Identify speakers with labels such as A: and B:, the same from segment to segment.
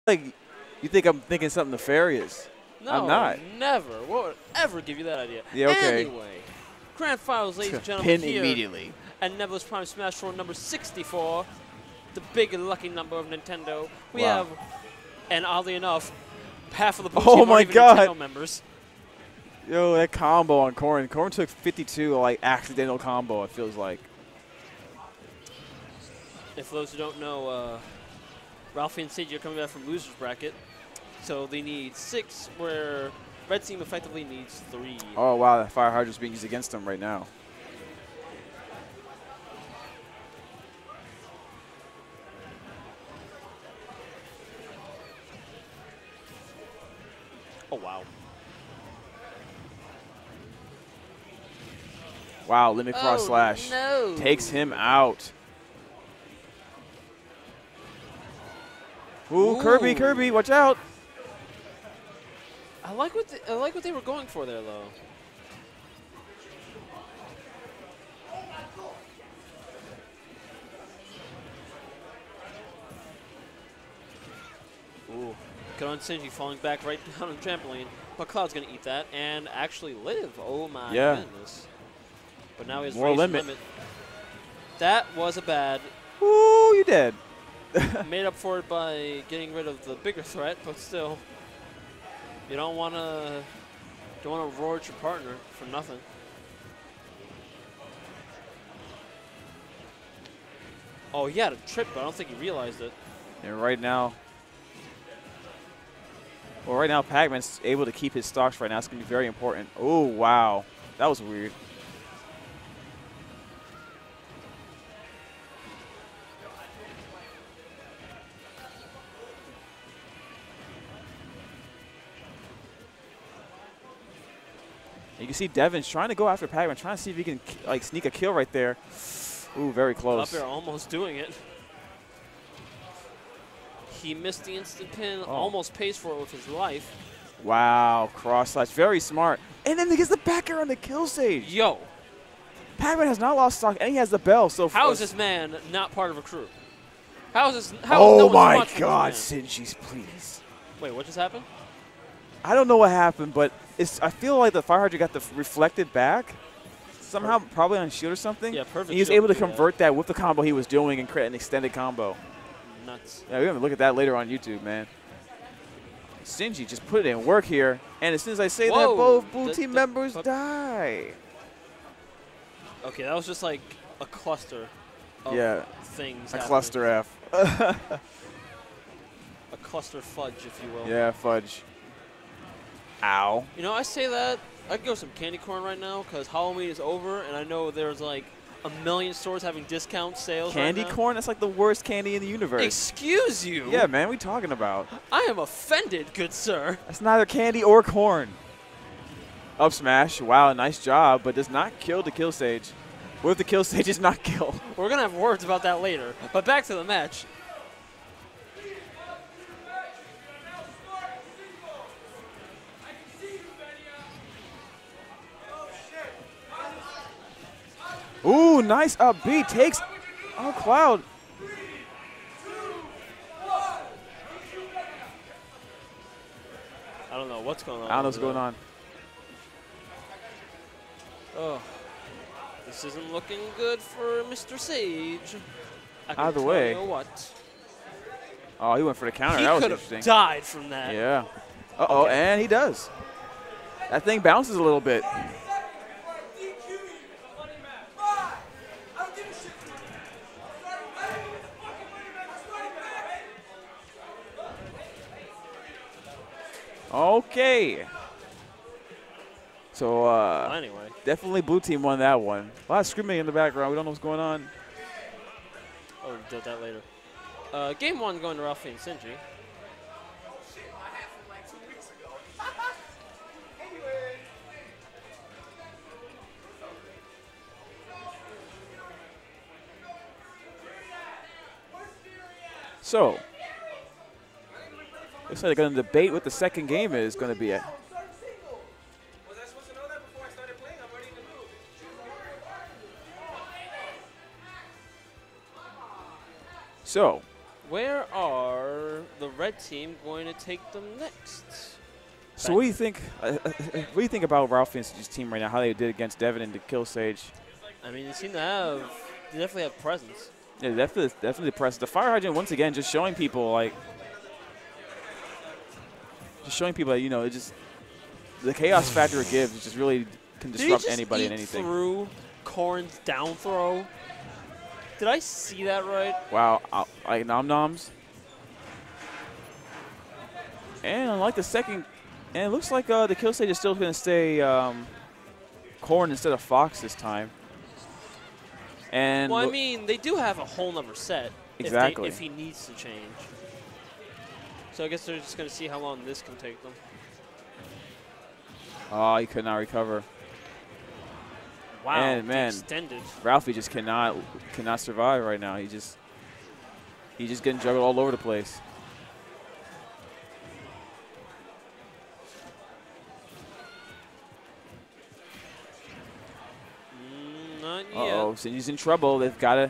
A: like you think I'm thinking something nefarious.
B: No,
A: I'm not.
B: Never. What would ever give you that idea?
A: Yeah, okay.
B: Anyway, Grand Finals, ladies and gentlemen,
A: Pin
B: here
A: immediately.
B: at Nebulous Prime Sm4sh number 64, the big and lucky number of Nintendo. We
A: Wow.
B: have, and oddly enough, half of the blue
A: Oh
B: team
A: my
B: aren't even
A: God.
B: Nintendo members.
A: Yo, that combo on Corrin. Corrin took 52, like, accidental combo, it feels like.
B: If those who don't know, Ralphie and Sinji are coming back from loser's bracket. So they need 6, where red team effectively needs 3.
A: Oh, wow, that fire hydrant's being used against them right now.
B: Oh, wow.
A: Wow, limit cross slash.
B: No.
A: Takes him out. Ooh,
B: Ooh.
A: Kirby, watch out.
B: I like what they were going for there, though. Ooh, good on Sinji falling back right down on the trampoline. But Cloud's gonna eat that and actually live. Oh my goodness! But now he has
A: More
B: limit. That was a bad.
A: Ooh, you dead.
B: Made up for it by getting rid of the bigger threat, but still, you don't wanna roar at your partner for nothing. Oh, he had a trip, but I don't think he realized it.
A: And right now, Pac-Man's able to keep his stocks right now. It's going to be very important. Oh, wow. That was weird. You can see Devin's trying to go after Pac-Man, trying to see if he can like sneak a kill right there. Ooh, very close.
B: Up air almost doing it. He missed the instant pin, almost pays for it with his life.
A: Wow, cross slash, very smart. And then he gets the back air on the kill stage.
B: Yo.
A: Pac-Man has not lost stock, and he has the bell. So
B: how is this man not part of a crew? How is this?
A: Oh my God, Sinji, please.
B: Wait, what just happened?
A: I don't know what happened, but I feel like the fire hydrant got the reflected back. Somehow, probably on shield or something.
B: Yeah, perfect.
A: And he was able to convert that with the combo he was doing and create an extended combo.
B: Nuts.
A: Yeah, we're going to look at that later on YouTube, man. Sinji just put it in work here. And as soon as I say that, both blue team members die.
B: Okay, that was just like a cluster of things.
A: A cluster F.
B: A cluster fudge, if you will.
A: Yeah, fudge. Ow.
B: You know, I say that. I could go some candy corn right now because Halloween is over, and I know there's like a million stores having discount sales.
A: Candy corn? That's like the worst candy in the universe.
B: Excuse you?
A: Yeah, man, what are we talking about?
B: I am offended, good sir.
A: That's neither candy or corn. Up smash. Wow, nice job, but does not kill the kill stage. What if the kill stage is not kill?
B: We're going to have words about that later. But back to the match.
A: Ooh, nice up B. Takes Cloud.
B: I don't know what's going on.
A: I don't know what's going on.
B: Oh, this isn't looking good for Mr. Sage.
A: Either way.
B: You know what?
A: Oh, he went for the counter. That was interesting.
B: He could have died from that.
A: Yeah. Uh-oh, and he does. That thing bounces a little bit. Okay. So,
B: anyway.
A: Definitely blue team won that one. A lot of screaming in the background. We don't know what's going on.
B: Oh, we did that later. Game 1 going to Ralphie and Sinji.
A: So, looks like they're going to debate what the second game is going to be at. So,
B: Where are the red team going to take them next?
A: So what do you think? What do you think about Ralphie and Sinji's team right now? How they did against Deven and the Kill Sage?
B: I mean, they seem to have. They definitely have presence.
A: Yeah, definitely presence. The Fire Hydrant once again just showing people like, you know, it just the chaos factor it gives. It just really can disrupt anybody and anything.
B: Through Corrin's down throw. Did I see that right?
A: Wow, like nom noms. And like the second. And it looks like the Kill Stage is still going to stay Corrin instead of Fox this time. And
B: well, I mean, they do have a whole nother set.
A: Exactly.
B: If he needs to change. So I guess they're just going to see how long this can take them.
A: Oh, he could not recover.
B: Wow,
A: and man,
B: extended.
A: Ralphie just cannot survive right now. He's just getting juggled all over the place.
B: Not yet.
A: Uh-oh, Sinji's in trouble. They've got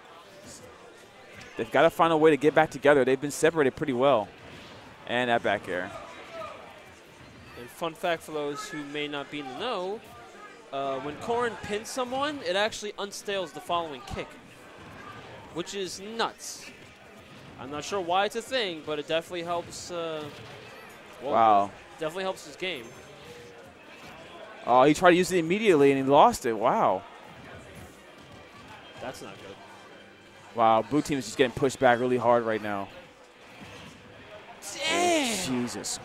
A: to find a way to get back together. They've been separated pretty well. And that back air.
B: And fun fact for those who may not be in the know, when Corrin pins someone, it actually unstales the following kick, which is nuts. I'm not sure why it's a thing, but it definitely helps.
A: Wow.
B: Definitely helps his game.
A: Oh, he tried to use it immediately, and he lost it. Wow.
B: That's not good.
A: Wow, blue team is just getting pushed back really hard right now.
B: Damn.
A: Oh, Jesus.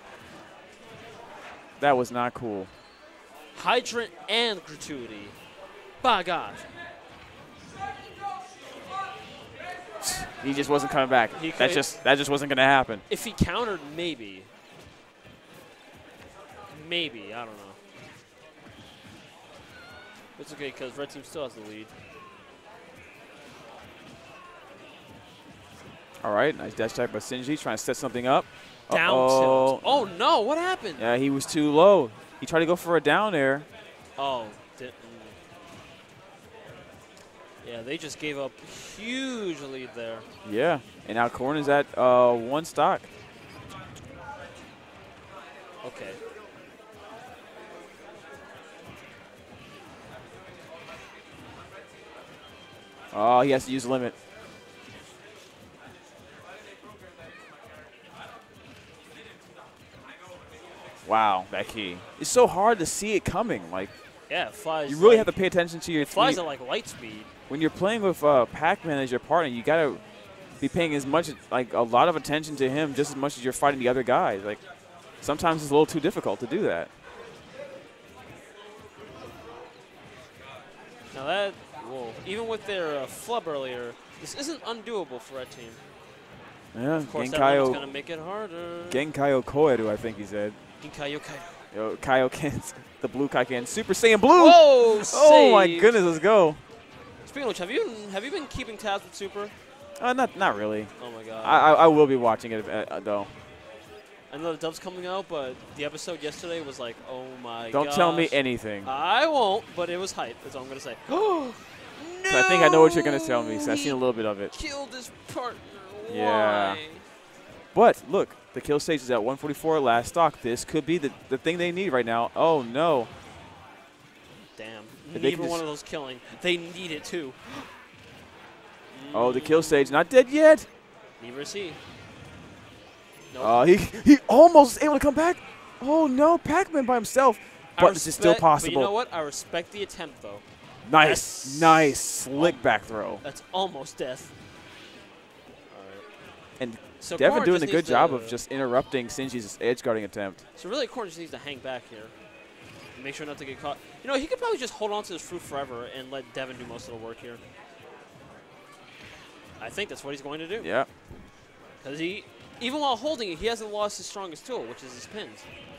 A: That was not cool.
B: Hydrant and gratuity. By God.
A: He just wasn't coming back. That just wasn't going to happen.
B: If he countered, maybe. Maybe. I don't know. It's okay because red team still has the lead.
A: All right, nice dash attack by Sinji, trying to set something up.
B: Down tilt. Oh, no. What happened?
A: Yeah, he was too low. He tried to go for a down air.
B: Oh, didn't. Yeah, they just gave up huge lead there.
A: Yeah, and now Corrin is at 1 stock.
B: Okay.
A: Oh, he has to use limit. Wow, that key. It's so hard to see it coming. Like,
B: yeah, it flies.
A: You really have to pay attention to your.
B: It flies at like light speed.
A: When you're playing with Pac-Man as your partner, you gotta be paying as much, like a lot of attention to him, just as much as you're fighting the other guys. Like, sometimes it's a little too difficult to do that.
B: Now that, whoa, even with their flub earlier, this isn't undoable for Red Team.
A: Yeah,
B: of course, that one's gonna make it harder.
A: Genkaio Koeru, I think he said.
B: Genkaio Koeru.
A: Yo, Kaioken, the blue Kaioken, Super Saiyan Blue.
B: Whoa!
A: Oh my goodness, let's go.
B: Speaking of which, have you been keeping tabs with Super?
A: Not really.
B: Oh my God.
A: I will be watching it though.
B: I know the dub's coming out, but the episode yesterday was like, oh my God.
A: Don't tell me anything.
B: I won't, but it was hype. That's all I'm gonna say.
A: No! I think I know what you're gonna tell me. So I've seen a little bit of it.
B: Killed his partner.
A: Yeah.
B: Why?
A: But look, the kill stage is at 144 last stock. This could be the thing they need right now. Oh no.
B: Damn. Neither one of those killing. They need it too.
A: Oh, the kill stage not dead yet.
B: Neither is he. Nope.
A: He almost was able to come back. Oh no, Pac-Man by himself. But this is still possible.
B: But you know what? I respect the attempt though.
A: Nice, nice, slick back throw.
B: That's almost death. All right.
A: And
B: so
A: Deven doing a good job of just interrupting Sinji's edge guarding attempt.
B: So really, Corrin just needs to hang back here. Make sure not to get caught. You know, he could probably just hold on to his fruit forever and let Deven do most of the work here. I think that's what he's going to do.
A: Yeah.
B: Because even while holding it, he hasn't lost his strongest tool, which is his pins.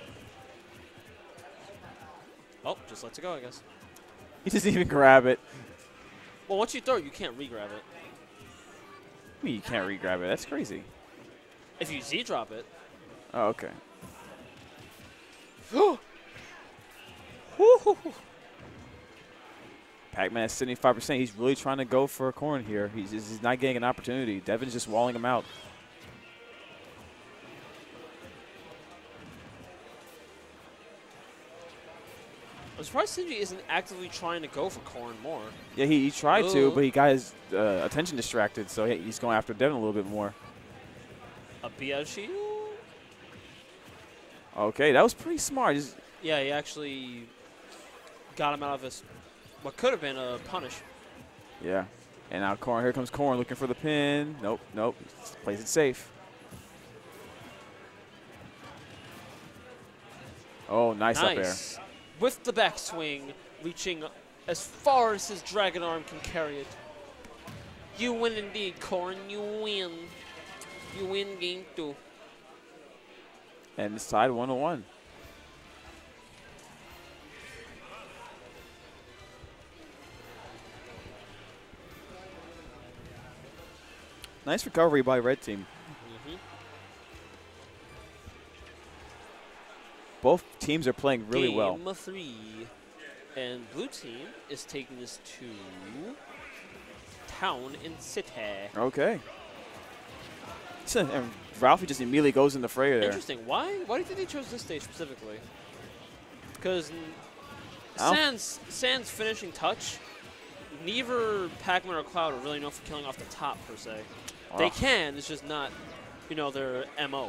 B: Oh, just lets it go, I guess.
A: He doesn't even grab it.
B: Well, once you throw it, you can't re-grab it.
A: I mean, you can't re-grab it. That's crazy.
B: If you Z-drop it.
A: Oh, okay. Pac-Man at 75%. He's really trying to go for a corn here. He's not getting an opportunity. Devin's just walling him out.
B: I'm surprised Sinji isn't actively trying to go for corn more.
A: Yeah, he tried to, but he got his attention distracted, so he's going after Devin a little bit more.
B: A BL shield?
A: Okay, that was pretty smart.
B: Yeah, he actually got him out of his what could have been a punish.
A: Yeah. And now Corn, here comes Corn looking for the pin. Nope, nope. Plays it safe. Oh, nice up air.
B: With the backswing, reaching as far as his dragon arm can carry it. You win indeed, Corn. You win. You win game 2.
A: And it's tied 1-1. Nice recovery by red team. Both teams are playing really well.
B: Game 3. And blue team is taking this to Town in City.
A: Okay. And Ralphie just immediately goes in the fray there.
B: Interesting. Why do you think they chose this stage specifically? Because Sans finishing touch, neither Pac-Man or Cloud are really known for killing off the top, per se. Oh. They can, it's just not, you know, their MO.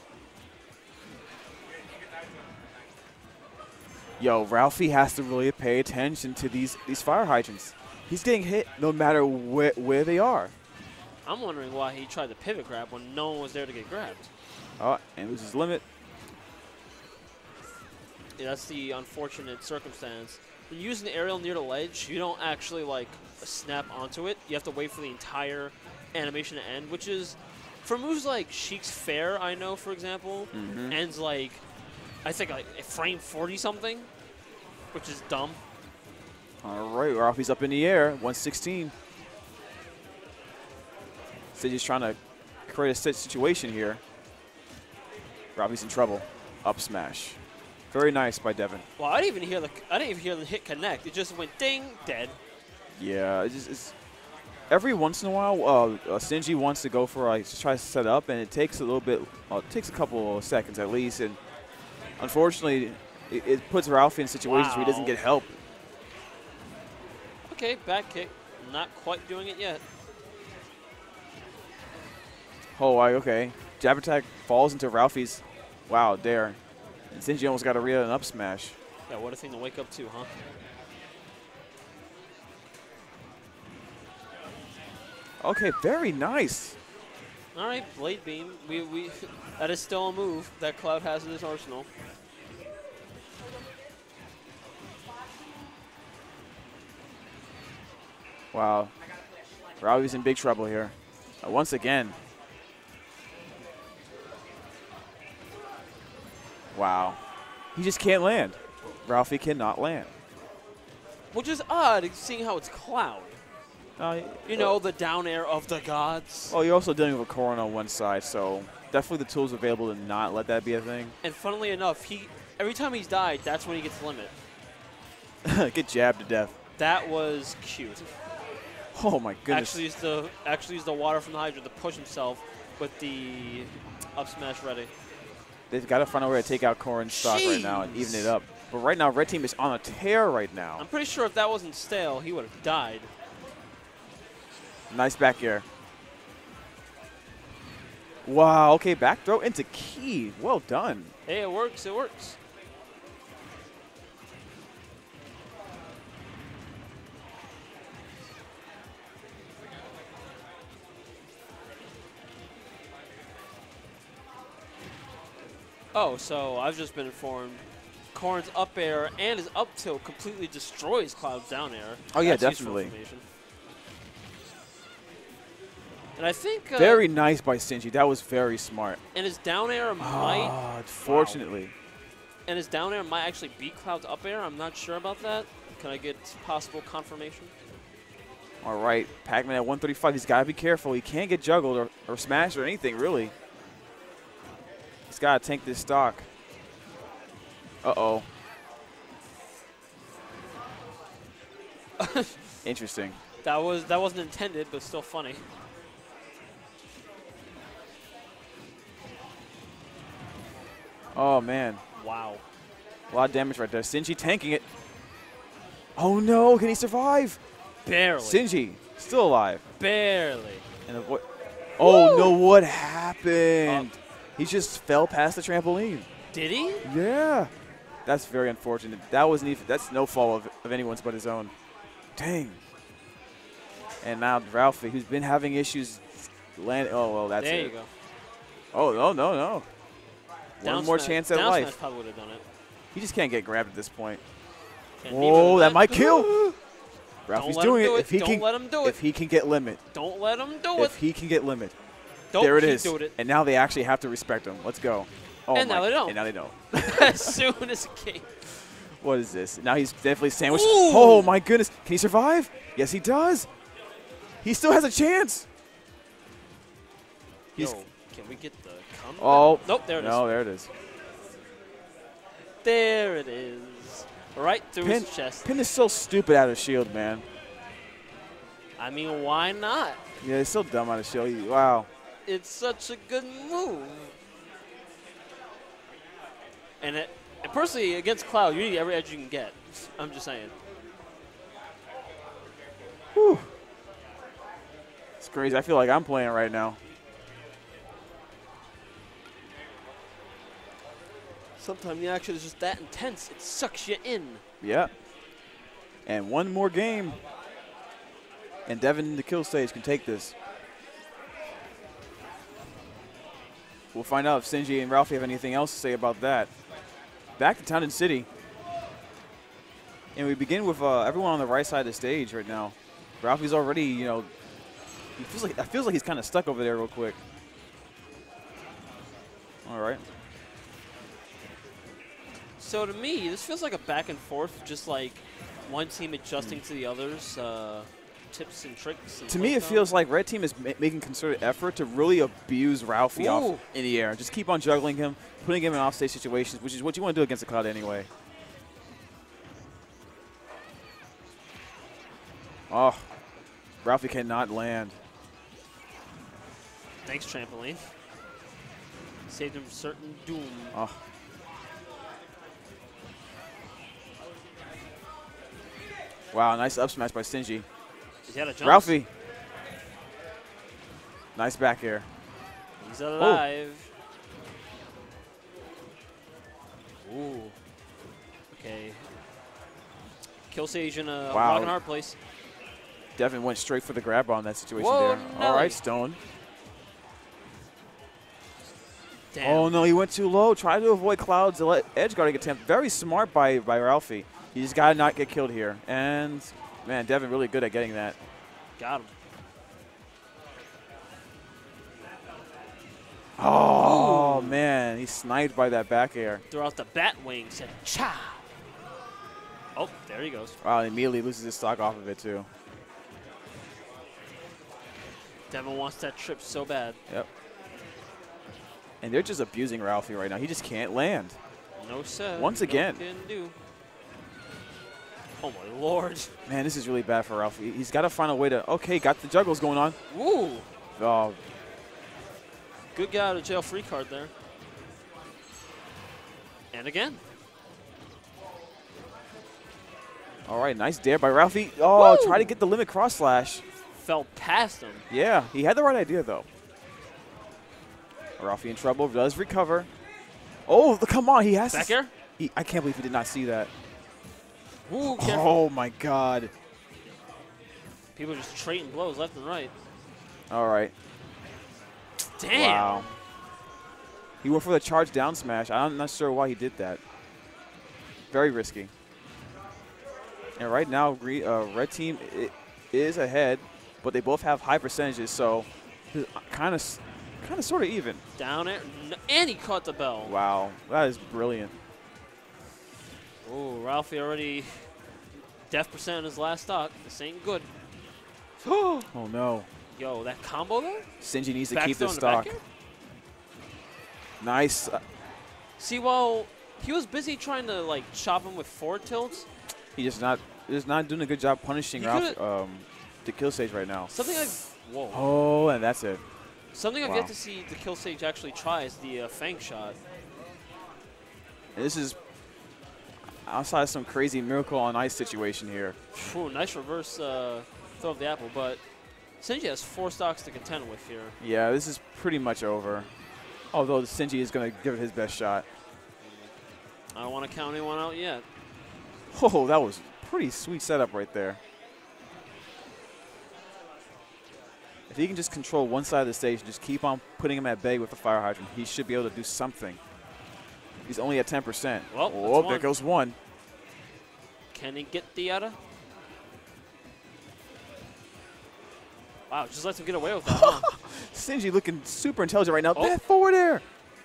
A: Yo, Ralphie has to really pay attention to these fire hydrants. He's getting hit no matter where they are.
B: I'm wondering why he tried to pivot grab when no one was there to get grabbed.
A: Oh, and it was his limit.
B: Yeah, that's the unfortunate circumstance. When you use an aerial near the ledge, you don't actually, like, snap onto it. You have to wait for the entire animation to end, which is, for moves like Sheik's Fair, I know, for example, ends, like, I think, like, frame 40-something, which is dumb.
A: All right, Ralphie's up in the air, 116. Sinji's trying to create a situation here. Ralphie's in trouble. Up smash. Very nice by Devin.
B: Well, I didn't even hear the hit connect. It just went ding, dead.
A: Yeah, it's every once in a while, Sinji wants to go for just try to set up, and it takes a little bit. It takes a couple of seconds at least, and unfortunately, it puts Ralphie in situations where he doesn't get help.
B: Okay, back kick. Not quite doing it yet.
A: Oh, okay. Jab attack falls into Ralphie's, dare. And Sinji almost got a real up smash.
B: Yeah, what a thing to wake up to, huh?
A: Okay, very nice.
B: All right, Blade Beam. That is still a move that Cloud has in his arsenal.
A: Wow. Ralphie's in big trouble here. Once again. Wow. He just can't land. Ralphie cannot land.
B: Which is odd, seeing how it's Cloud. You know, the down air of the gods.
A: Oh, you're also dealing with a Corn on one side, so definitely the tools available to not let that be a thing.
B: And funnily enough, every time he's died, that's when he gets limit.
A: Get jabbed to death.
B: That was cute.
A: Oh my goodness.
B: Actually used the water from the hydrant to push himself with the up smash ready.
A: They've got to find a way to take out Corn's stock right now and even it up. But right now, red team is on a tear right now.
B: I'm pretty sure if that wasn't stale, he would have died.
A: Nice back air. Wow, okay, back throw into key. Well done.
B: Hey, it works, it works. Oh, so I've just been informed. Corn's up air and his up tilt completely destroys Cloud's down air.
A: Oh, yeah,
B: That's
A: definitely.
B: And I think...
A: very nice by Sinji. That was very smart.
B: And his down air might...
A: Unfortunately.
B: Wow. And his down air might actually beat Cloud's up air. I'm not sure about that. Can I get possible confirmation?
A: All right, Pac-Man at 135. He's got to be careful. He can't get juggled or smashed or anything, really. He's got to tank this stock. Uh-oh. Interesting.
B: That wasn't intended, but still funny.
A: Oh, man.
B: Wow.
A: A lot of damage right there. Sinji tanking it. Oh, no. Can he survive?
B: Barely.
A: Sinji still alive.
B: Barely.
A: And oh, no. What happened? He just fell past the trampoline.
B: Did he?
A: Yeah. That's very unfortunate. That's no fault of anyone's but his own. Dang. And now Ralphie, who's been having issues land. Oh, well, that's it.
B: There you go.
A: Oh, no. One more chance at life.
B: Down smash probably would have done it.
A: He just can't get grabbed at this point.
B: And
A: Oh, that might kill. Ralphie's doing it. If he
B: Don't let him do it.
A: If he can get limit.
B: Don't let him do it.
A: If he can get limit.
B: Don't
A: there it
B: keep
A: is.
B: doing it.
A: And now they actually have to respect him. Let's go. Oh,
B: And now they don't.
A: And now they don't.
B: As soon as it came.
A: What is this? Now he's definitely sandwiched.
B: Ooh.
A: Oh, my goodness. Can he survive? Yes, he does. He still has a chance.
B: Yo, can we get the comeback?
A: Oh.
B: Nope, there it is.
A: No, there it is.
B: There it is. Right through his chest.
A: Pin is so stupid out of shield, man.
B: I mean, why not?
A: Yeah, it's so dumb out of shield. Wow.
B: It's such a good move. And personally, against Cloud, you need every edge you can get. I'm just saying.
A: Whew. It's crazy. I feel like I'm playing right now.
B: Sometimes the action is just that intense. It sucks you in.
A: Yeah. And one more game. And Deven in the kill stage can take this. We'll find out if Sinji and Ralphie have anything else to say about that. Back to Town and City. And we begin with everyone on the right side of the stage right now. Ralphie's already, you know, it feels like he's kind of stuck over there real quick. All right.
B: So to me, this feels like a back and forth, just like one team adjusting to the other's tips and tricks. And
A: to me, it feels like Red Team is making concerted effort to really abuse Ralphie off in the air. Just keep on juggling him, putting him in offstage situations, which is what you want to do against the Cloud anyway. Oh, Ralphie cannot land.
B: Thanks, trampoline. Saved him from certain doom.
A: Oh. Wow, nice up smash by Sinji.
B: He's got a jump.
A: Ralphie. Nice back air.
B: He's alive. Oh. Ooh. Okay. Kill Sage in a rock and hard place.
A: Devin went straight for the grab on that situation
B: Whoa,
A: there.
B: no.
A: All right, Stone.
B: Damn.
A: Oh, no, he went too low. Tried to avoid Cloud's edge guarding attempt. Very smart by Ralphie. He just got to not get killed here. And, man, Devin really good at getting that.
B: Got him.
A: Oh, man, he's sniped by that back air.
B: Threw out the bat wings and cha. Oh, there he goes.
A: Wow, and immediately loses his stock off of it, too.
B: Devin wants that trip so bad.
A: Yep. And they're just abusing Ralphie right now. He just can't land.
B: No, sir.
A: Once again.
B: No can do. Oh, my Lord.
A: Man, this is really bad for Ralphie. He's got to find a way to, okay, got the juggles going on.
B: Ooh.
A: Oh.
B: Good guy out of jail free card there. And again.
A: All right, nice dare by Ralphie. Oh,
B: Woo!
A: try to get the limit cross slash.
B: Fell past him.
A: Yeah, he had the right idea, though. Ralphie in trouble, does recover. Oh, come on, he has
B: Back
A: to.
B: air?
A: I can't believe he did not see that.
B: Ooh, careful.
A: Oh, my God.
B: People just trading blows left and right.
A: All right.
B: Damn.
A: Wow. He went for the charge down smash. I'm not sure why he did that. Very risky. And right now, Red Team is ahead, but they both have high percentages, so kind of sort of even.
B: Down it, and he caught the bell.
A: Wow, that is brilliant.
B: Oh, Ralphie already death percent on his last stock. This ain't good.
A: Oh, no.
B: Yo, that combo there?
A: Sinji needs to
B: Back
A: keep
B: throw
A: this
B: in the back
A: stock.
B: air?
A: Nice.
B: See, while he was busy trying to, like, chop him with forward tilts,
A: He just not. is not doing a good job punishing Ralph, the kill stage right now.
B: Something whoa.
A: Oh, and that's it.
B: Something I've yet to see the kill stage actually try is the Fang shot.
A: And this is outside of some crazy Miracle on Ice situation here.
B: Ooh, nice reverse throw of the apple, but Sinji has 4 stocks to contend with here.
A: Yeah, this is pretty much over. Although Sinji is going to give it his best shot.
B: I don't want to count anyone out yet.
A: Oh, that was pretty sweet setup right there. If he can just control one side of the stage and just keep on putting him at bay with the fire hydrant, he should be able to do something. He's only at 10%.
B: Well,
A: oh, there goes one.
B: Can he get the Yada? Wow, just lets him get away with that, huh?
A: Sinji looking super intelligent right now. Oh. That forward air.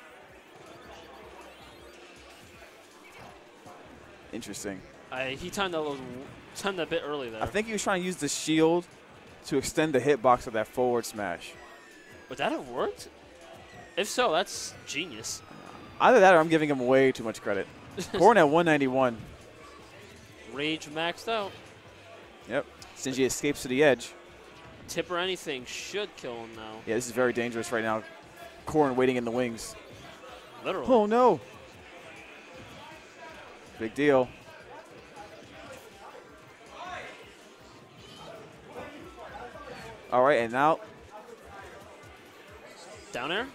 A: Interesting.
B: He timed that a bit early there.
A: I think he was trying to use the shield to extend the hitbox of that forward smash.
B: Would that have worked? If so, that's genius.
A: Either that or I'm giving him way too much credit. Corn at 191.
B: Rage maxed out.
A: Yep. Sinji escapes to the edge.
B: Tip or anything should kill him now.
A: Yeah, this is very dangerous right now. Corn waiting in the wings.
B: Literally.
A: Oh, no. Big deal. All right, and now.
B: Down air?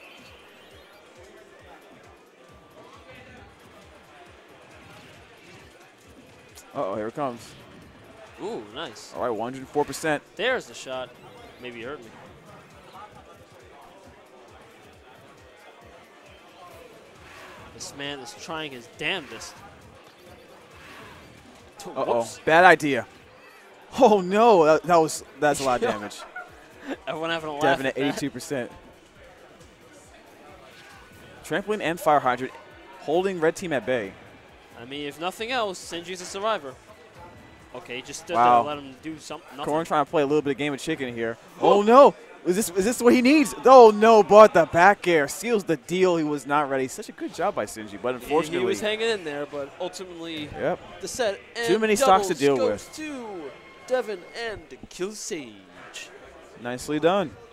A: Uh-oh, here it comes.
B: Ooh, nice.
A: All right, 104%.
B: There's the shot. Maybe you heard me. This man is trying his damnedest.
A: Uh-oh, bad idea. Oh, no, that's a lot of damage.
B: Everyone having a laugh.
A: Deven at 82%. Trampoline and fire hydrant holding red team at bay.
B: I mean, if nothing else, Sinji's a survivor. Okay, just stood there
A: Wow.
B: and let him do something.
A: Corn trying to play a little bit of game of chicken here. Oh, no. Is this what he needs? Oh, no, but the back air seals the deal. He was not ready. Such a good job by Sinji, but unfortunately.
B: He was hanging in there, but ultimately the set and
A: too many stocks to deal
B: goes
A: with.
B: To Deven and the kill stage.
A: Nicely done.